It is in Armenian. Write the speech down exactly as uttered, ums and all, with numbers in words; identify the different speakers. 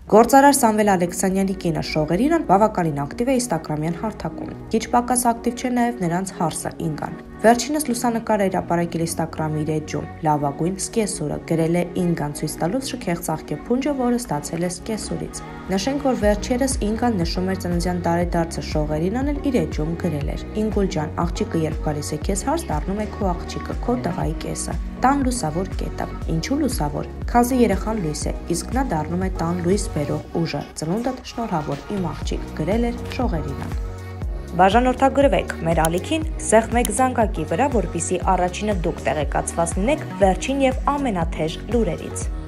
Speaker 1: Գործարար Սամվել Ալեքսանյանի կինը Շողերինան բավականին ակտիվ է Instagram-յան հարթակում։ Քիչ պակաս ակտիվ չէ նաև նրանց հարսը Ինգան։ Վերջինս լուսանկար է հրապարակել Instagram-ի իր էջում լավագույն սկեսուրը, գրել է Ինգան ցույց տալուց շքեղ ծաղկե փունջը, որը ստացել է սկեսուրից։ Նշենք, որ վերջերս Ինգան նշում էր ծննդյան տարեդարձը Շողերինան էլ իր էջում գրել էր. Ինգուլ ջան, աղջիկը երբ գալիս է քեզ հարս, դառնում է քո աղջիկը, քո տղայի կեսը։ Տան լուսավոր կետը։ Ինչու լուսավոր։ Քանզի երեխան լույս է, իսկ նա դառնում է տան լույս բերող ուժը։ Ծնունդդ շնորհավոր, իմ աղջիկ, գրել էր Շողերինան։ Բաժանորդագրվեք մեր ալիքին սեղմեք զանգակի վրա, որպեսզի առաջինը դուք տեղեկացված լինեք վերջին եւ ամենաթեժ լուրերից։